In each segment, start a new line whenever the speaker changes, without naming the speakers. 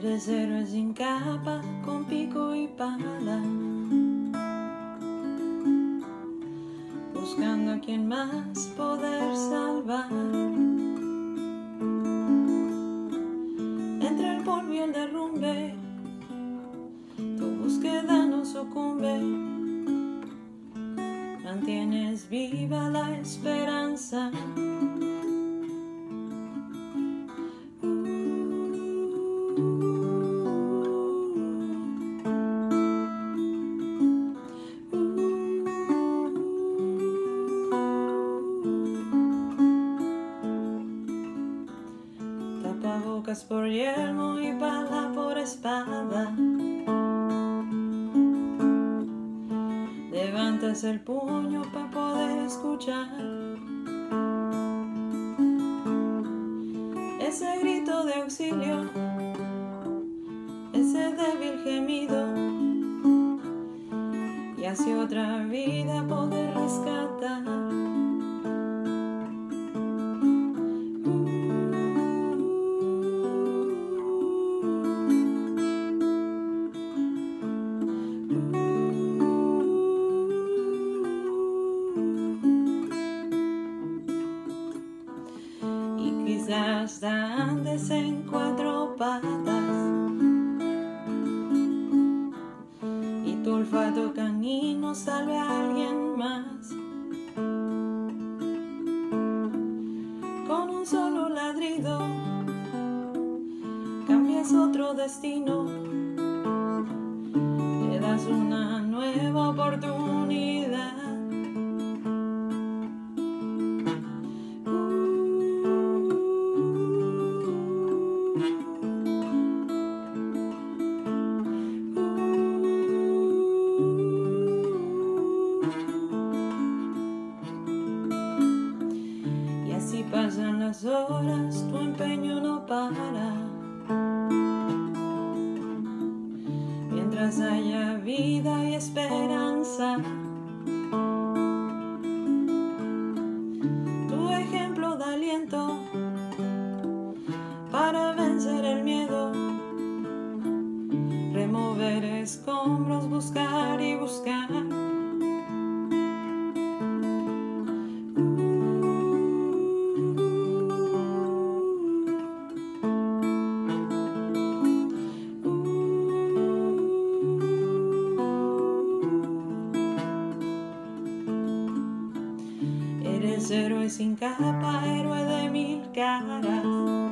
Eres héroe sin capa, con pico y pala, buscando a quien más poder salvar. Entre el polvo y el derrumbe, tu búsqueda no sucumbe. Mantienes viva la esperanza. Tapabocas por yelmo y bala por espada. Levantas el puño para poder escuchar ese grito de auxilio, ese débil gemido, y así otra vida poder rescatar. Quizás andes en cuatro patas y tu olfato canino salve a alguien más. Con un solo ladrido cambias otro destino, le das una nueva oportunidad. Si pasan las horas, tu empeño no para. Mientras haya vida y esperanza, tu ejemplo da aliento para vencer el miedo, remover escombros, buscar y buscar. Eres héroe sin capa, héroe de mil caras.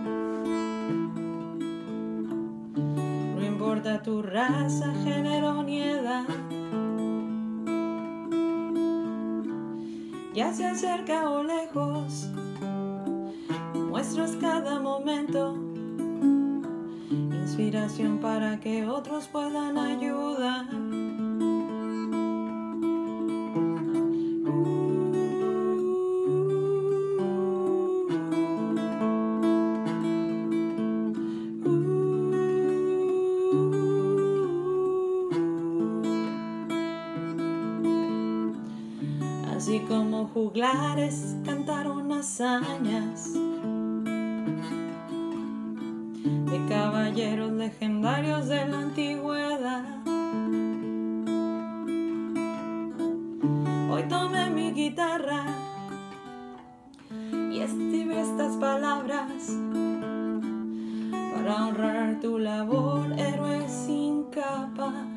No importa tu raza, género ni edad. Ya sea cerca o lejos, muestras cada momento inspiración para que otros puedan ayudar. Así como juglares cantaron hazañas de caballeros legendarios de la antigüedad. Hoy tomé mi guitarra y escribí estas palabras para honrar tu labor, héroe sin capa.